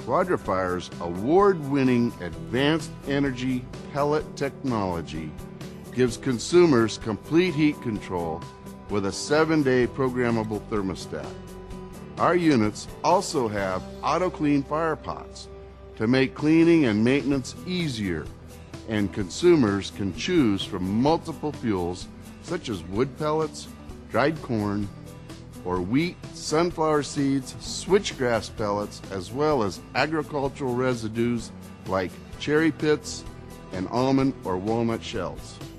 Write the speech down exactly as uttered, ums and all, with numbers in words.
Quadra's award-winning advanced energy pellet technology gives consumers complete heat control with a seven-day programmable thermostat. Our units also have auto-clean fire pots to make cleaning and maintenance easier, and consumers can choose from multiple fuels such as wood pellets, dried corn, or wheat, sunflower seeds, switchgrass pellets, as well as agricultural residues like cherry pits and almond or walnut shells.